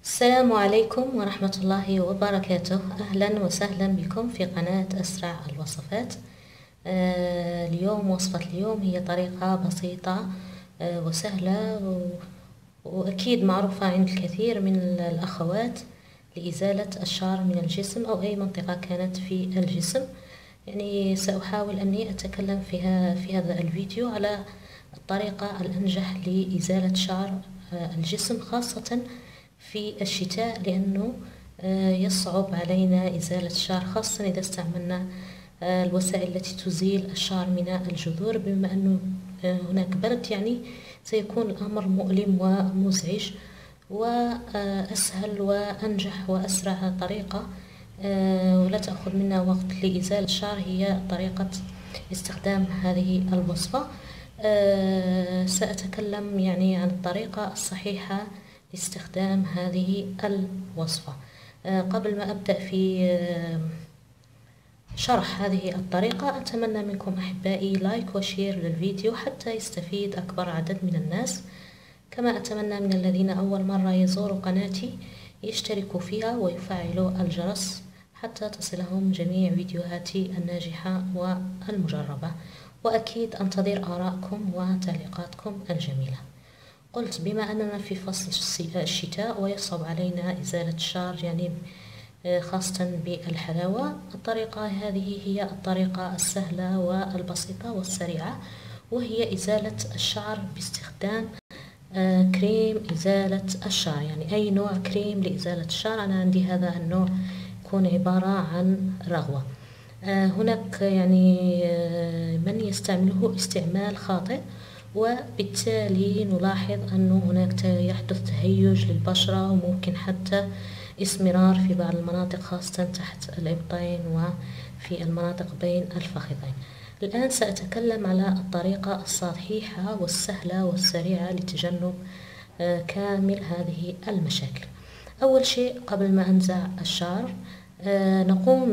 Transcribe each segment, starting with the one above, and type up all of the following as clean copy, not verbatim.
السلام عليكم ورحمة الله وبركاته. أهلا وسهلا بكم في قناة أسرع الوصفات. اليوم وصفة اليوم هي طريقة بسيطة وسهلة وأكيد معروفة عند الكثير من الأخوات لإزالة الشعر من الجسم أو أي منطقة كانت في الجسم. يعني سأحاول أني أتكلم في هذا الفيديو على الطريقة الأنجح لإزالة شعر الجسم، خاصة في الشتاء، لأنه يصعب علينا إزالة الشعر، خاصة إذا استعملنا الوسائل التي تزيل الشعر من الجذور. بما أنه هناك برد، يعني سيكون الأمر مؤلم ومزعج، وأسهل وأنجح وأسرع طريقة ولا تأخذ منا وقت لإزالة الشعر هي طريقة استخدام هذه الوصفة. سأتكلم يعني عن الطريقة الصحيحة لاستخدام هذه الوصفة. قبل ما أبدأ في شرح هذه الطريقة، أتمنى منكم أحبائي لايك وشير للفيديو حتى يستفيد أكبر عدد من الناس. كما أتمنى من الذين أول مرة يزوروا قناتي يشتركوا فيها ويفعلوا الجرس حتى تصلهم جميع فيديوهاتي الناجحة والمجربة. وأكيد أنتظر آراءكم وتعليقاتكم الجميلة. قلت بما أننا في فصل الشتاء ويصعب علينا إزالة الشعر، يعني خاصة بالحلاوة، الطريقة هذه هي الطريقة السهلة والبسيطة والسريعة، وهي إزالة الشعر باستخدام كريم إزالة الشعر. يعني أي نوع كريم لإزالة الشعر. أنا عندي هذا النوع يكون عبارة عن رغوة. هناك يعني من يستعمله استعمال خاطئ، وبالتالي نلاحظ أنه هناك يحدث تهيج للبشرة، وممكن حتى اسمرار في بعض المناطق، خاصة تحت الإبطين وفي المناطق بين الفخذين. الآن سأتكلم على الطريقة الصحيحة والسهلة والسريعة لتجنب كامل هذه المشاكل. أول شيء قبل ما أنزع الشعر نقوم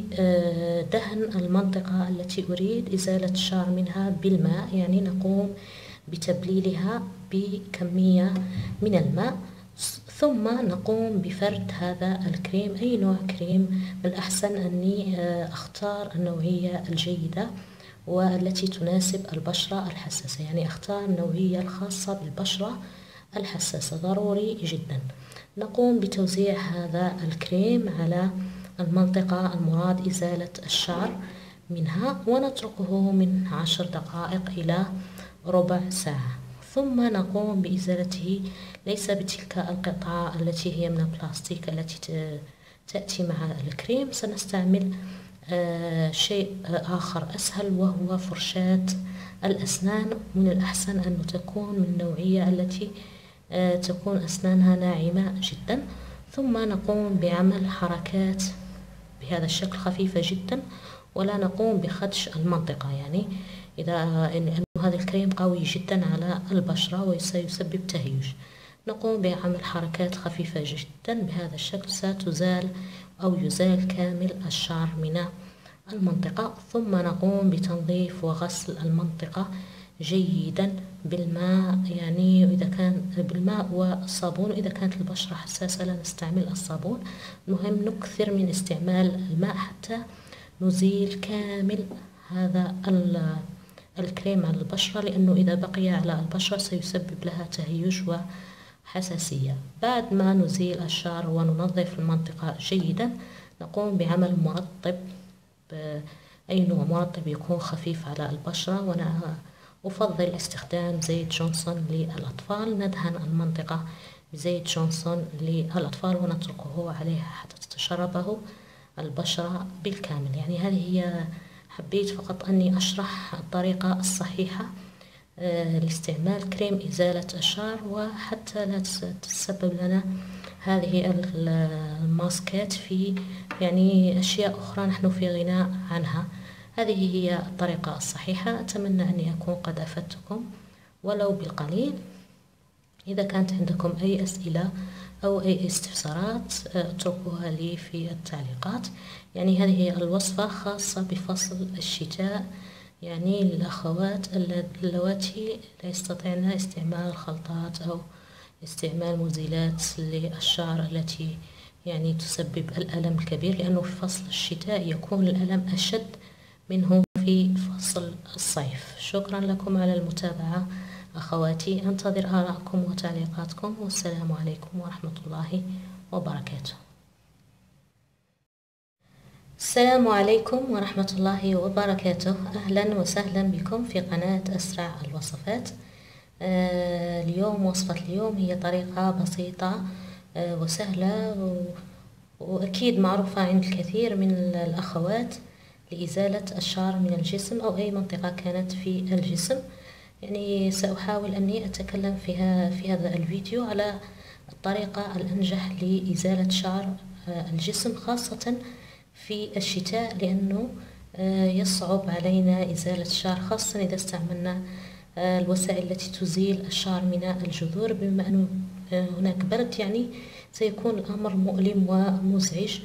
بدهن المنطقة التي أريد إزالة الشعر منها بالماء. يعني نقوم بتبليلها بكمية من الماء، ثم نقوم بفرد هذا الكريم. أي نوع كريم، بالأحسن أني أختار النوعية الجيدة والتي تناسب البشرة الحساسة. يعني أختار النوعية الخاصة بالبشرة الحساسة، ضروري جدا. نقوم بتوزيع هذا الكريم على المنطقة المراد إزالة الشعر منها، ونتركه من 10 دقائق إلى ربع ساعة، ثم نقوم بإزالته. ليس بتلك القطعة التي هي من البلاستيك التي تأتي مع الكريم، سنستعمل شيء آخر أسهل، وهو فرشاة الأسنان. من الأحسن أن تكون من النوعية التي تكون أسنانها ناعمة جدا. ثم نقوم بعمل حركات بهذا الشكل خفيفة جدا، ولا نقوم بخدش المنطقة. يعني أنه هذا الكريم قوي جدا على البشرة وسيسبب تهيج، نقوم بعمل حركات خفيفة جدا بهذا الشكل، ستزال أو يزال كامل الشعر من المنطقة. ثم نقوم بتنظيف وغسل المنطقة جيدا بالماء، يعني إذا كان بالماء والصابون. إذا كانت البشرة حساسة لا نستعمل الصابون. المهم نكثر من استعمال الماء حتى نزيل كامل هذا الكريم على البشرة، لأنه إذا بقي على البشرة سيسبب لها تهيج وحساسية. بعد ما نزيل الشعر وننظف المنطقة جيدا، نقوم بعمل مرطب، أي نوع مرطب يكون خفيف على البشرة. وأنا أفضل استخدام زيت جونسون للأطفال. ندهن المنطقة بزيت جونسون للأطفال ونتركه عليها حتى تتشربه البشرة بالكامل. يعني هذه هي، حبيت فقط أني أشرح الطريقة الصحيحة لاستعمال كريم إزالة الشعر، وحتى لا تسبب لنا هذه الماسكات في يعني أشياء أخرى نحن في غنى عنها. هذه هي الطريقة الصحيحة. أتمنى أني أكون قد أفدتكم ولو بالقليل. إذا كانت عندكم أي أسئلة أو أي استفسارات اتركوها لي في التعليقات. يعني هذه هي الوصفة خاصة بفصل الشتاء، يعني للأخوات اللواتي لا يستطيعن استعمال الخلطات أو استعمال مزيلات للشعر التي يعني تسبب الألم الكبير، لأنه في فصل الشتاء يكون الألم أشد منه في فصل الصيف. شكرا لكم على المتابعة أخواتي، أنتظر آراءكم وتعليقاتكم، والسلام عليكم ورحمة الله وبركاته. السلام عليكم ورحمة الله وبركاته، أهلا وسهلا بكم في قناة أسرع الوصفات. اليوم وصفة اليوم هي طريقة بسيطة وسهلة وأكيد معروفة عند الكثير من الأخوات لإزالة الشعر من الجسم أو أي منطقة كانت في الجسم. يعني سأحاول أني أتكلم في هذا الفيديو على الطريقة الأنجح لإزالة شعر الجسم، خاصة في الشتاء، لأنه يصعب علينا إزالة الشعر، خاصة إذا استعملنا الوسائل التي تزيل الشعر من الجذور. بما أنه هناك برد يعني سيكون الأمر مؤلم ومزعج،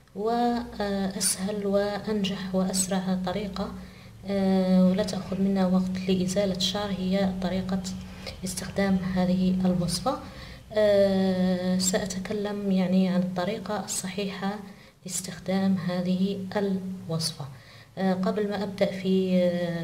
وأسهل وأنجح وأسرع طريقة ولا تأخذ منا وقت لإزالة الشعر هي طريقة استخدام هذه الوصفة. سأتكلم يعني عن الطريقة الصحيحة لاستخدام هذه الوصفة. قبل ما أبدأ في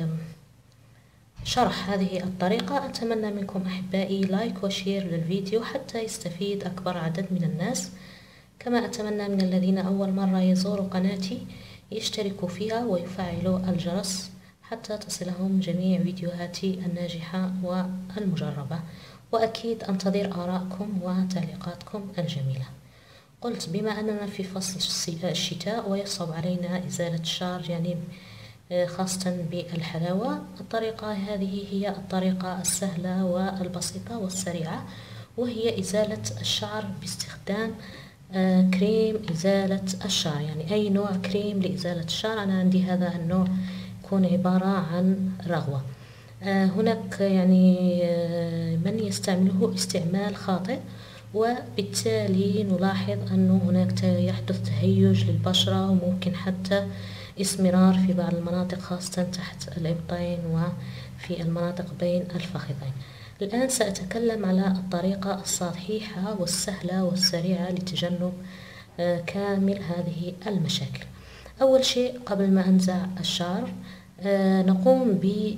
شرح هذه الطريقة، أتمنى منكم أحبائي لايك وشير للفيديو حتى يستفيد أكبر عدد من الناس. كما أتمنى من الذين أول مرة يزوروا قناتي يشتركوا فيها ويفعلوا الجرس حتى تصلهم جميع فيديوهاتي الناجحة والمجربة، وأكيد أنتظر آراءكم وتعليقاتكم الجميلة. قلت بما أننا في فصل الشتاء ويصعب علينا إزالة الشعر يعني خاصة بالحلاوة، الطريقة هذه هي الطريقة السهلة والبسيطة والسريعة، وهي إزالة الشعر باستخدام كريم إزالة الشعر. يعني أي نوع كريم لإزالة الشعر، أنا عندي هذا النوع يكون عبارة عن رغوة. هناك يعني من يستعمله استعمال خاطئ، وبالتالي نلاحظ أنه هناك يحدث تهيج للبشرة وممكن حتى اسمرار في بعض المناطق، خاصة تحت الإبطين وفي المناطق بين الفخذين. الآن سأتكلم على الطريقة الصحيحة والسهلة والسريعة لتجنب كامل هذه المشاكل. أول شيء قبل ما أنزع الشعر نقوم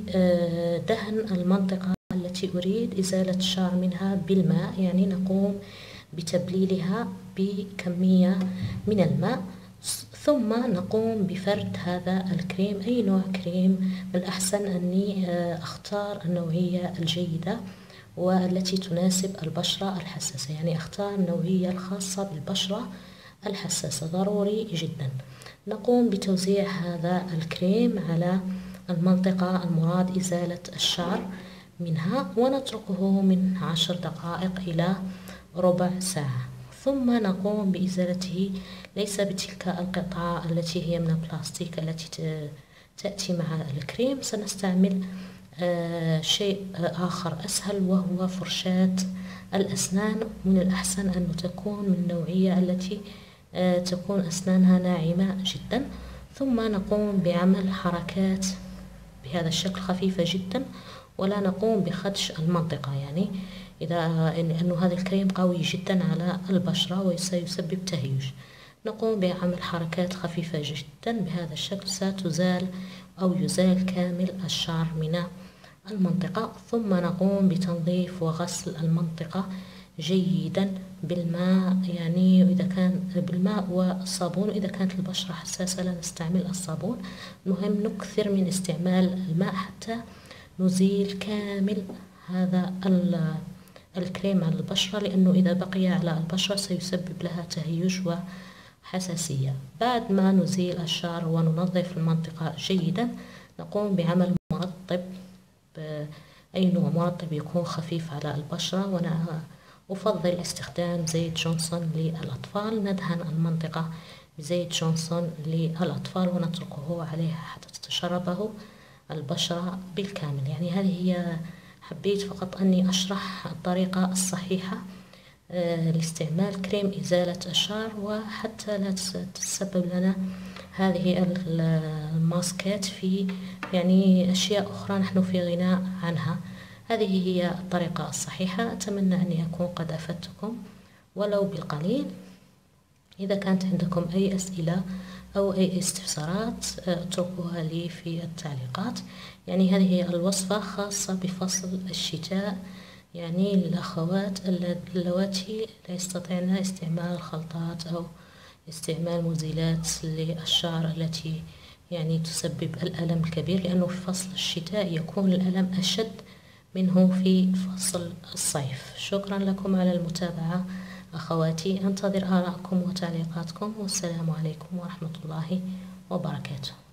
بدهن المنطقة التي أريد إزالة الشعر منها بالماء، يعني نقوم بتبليلها بكمية من الماء، ثم نقوم بفرد هذا الكريم. أي نوع كريم من الأحسن أني أختار النوعية الجيدة والتي تناسب البشرة الحساسة، يعني أختار النوعية الخاصة بالبشرة الحساسة ضروري جدا. نقوم بتوزيع هذا الكريم على المنطقة المراد إزالة الشعر منها، ونتركه من 10 دقائق إلى ربع ساعة، ثم نقوم بإزالته ليس بتلك القطعة التي هي من البلاستيك التي تأتي مع الكريم. سنستعمل شيء آخر أسهل، وهو فرشاة الأسنان. من الأحسن أن تكون من النوعية التي تكون أسنانها ناعمة جدا، ثم نقوم بعمل حركات بهذا الشكل خفيفة جدا، ولا نقوم بخدش المنطقة، يعني لأنه هذا الكريم قوي جدا على البشرة وسيسبب تهيج. نقوم بعمل حركات خفيفة جدا بهذا الشكل، ستزال أو يزال كامل الشعر من المنطقة، ثم نقوم بتنظيف وغسل المنطقة جيدا بالماء، يعني إذا كان بالماء والصابون، إذا كانت البشرة حساسة لا نستعمل الصابون. المهم نكثر من استعمال الماء حتى نزيل كامل هذا الكريم على البشرة، لأنه إذا بقي على البشرة سيسبب لها تهيج وحساسية. بعد ما نزيل الشعر وننظف المنطقة جيدا، نقوم بعمل مرطب، أي نوع مرطب يكون خفيف على البشرة، وأنا أفضل استخدام زيت جونسون للأطفال. ندهن المنطقة بزيت جونسون للأطفال ونتركه عليها حتى تتشربه البشرة بالكامل. يعني هذه هي، حبيت فقط أني أشرح الطريقة الصحيحة لاستعمال كريم إزالة الشعر، وحتى لا تسبب لنا هذه الماسكات في يعني أشياء أخرى نحن في غنى عنها. هذه هي الطريقة الصحيحة. أتمنى أني أكون قد أفدتكم ولو بالقليل. إذا كانت عندكم أي أسئلة أو أي استفسارات اتركوها لي في التعليقات. يعني هذه هي الوصفة خاصة بفصل الشتاء، يعني للأخوات اللواتي لا يستطيعن استعمال الخلطات أو استعمال مزيلات للشعر التي يعني تسبب الألم الكبير، لأنه في فصل الشتاء يكون الألم أشد منه في فصل الصيف. شكرا لكم على المتابعة أخواتي، أنتظر آراءكم وتعليقاتكم، والسلام عليكم ورحمة الله وبركاته.